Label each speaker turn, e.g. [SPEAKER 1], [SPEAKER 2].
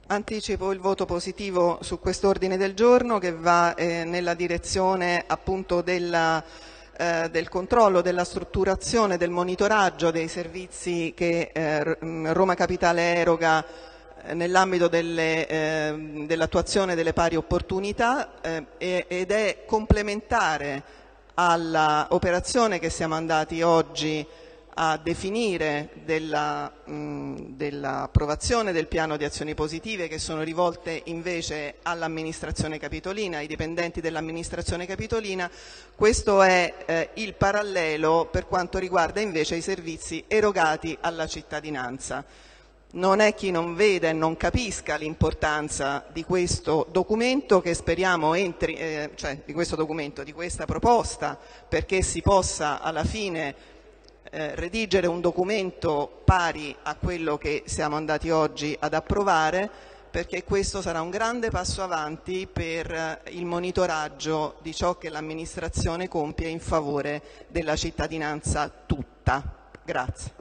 [SPEAKER 1] Anticipo il voto positivo su quest'ordine del giorno che va nella direzione appunto del controllo, della strutturazione, del monitoraggio dei servizi che Roma Capitale eroga nell'ambito dell'attuazione delle pari opportunità ed è complementare all'operazione che siamo andati oggi a definire dell'approvazione del piano di azioni positive, che sono rivolte invece all'amministrazione capitolina, ai dipendenti dell'amministrazione capitolina. Questo è il parallelo per quanto riguarda invece i servizi erogati alla cittadinanza. Non è chi non veda e non capisca l'importanza di questo documento, che speriamo entri, di questa proposta, perché si possa alla fine redigere un documento pari a quello che siamo andati oggi ad approvare, perché questo sarà un grande passo avanti per il monitoraggio di ciò che l'amministrazione compie in favore della cittadinanza tutta. Grazie.